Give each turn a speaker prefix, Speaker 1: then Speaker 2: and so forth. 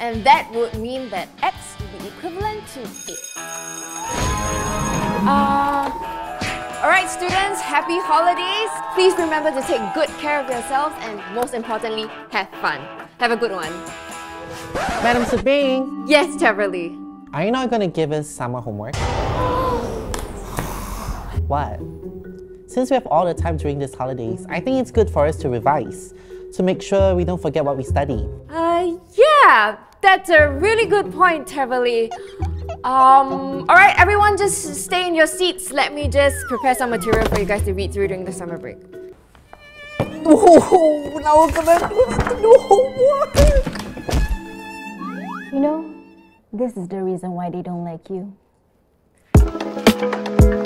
Speaker 1: And that would mean that x would be equivalent to 8. Alright students, happy holidays! Please remember to take good care of yourselves and most importantly, have fun. Have a good one.
Speaker 2: Madam Sabine!
Speaker 1: Yes, Beverly.
Speaker 2: Are you not going to give us summer homework? What? Since we have all the time during these holidays, I think it's good for us to revise, to make sure we don't forget what we study.
Speaker 1: Yeah, that's a really good point, Beverly. Alright, everyone just stay in your seats. Let me just prepare some material for you guys to read through during the summer break.
Speaker 2: Oh, now we're gonna do homework!
Speaker 3: You know, this is the reason why they don't like you.